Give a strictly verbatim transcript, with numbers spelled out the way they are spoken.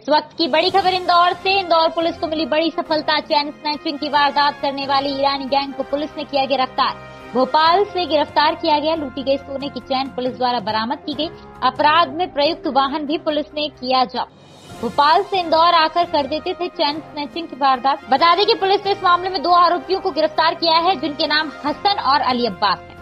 इस वक्त की बड़ी खबर इंदौर से। इंदौर पुलिस को मिली बड़ी सफलता। चैन स्नैचिंग की वारदात करने वाली ईरानी गैंग को पुलिस ने किया गिरफ्तार। भोपाल से गिरफ्तार किया गया। लूटी गई सोने की चैन पुलिस द्वारा बरामद की गई। अपराध में प्रयुक्त वाहन भी पुलिस ने किया जब्त। भोपाल से इंदौर आकर कर देते थे चैन स्नैचिंग की वारदात। बता दें कि पुलिस ने इस मामले में दो आरोपियों को गिरफ्तार किया है, जिनके नाम हसन और अली अब्बास है।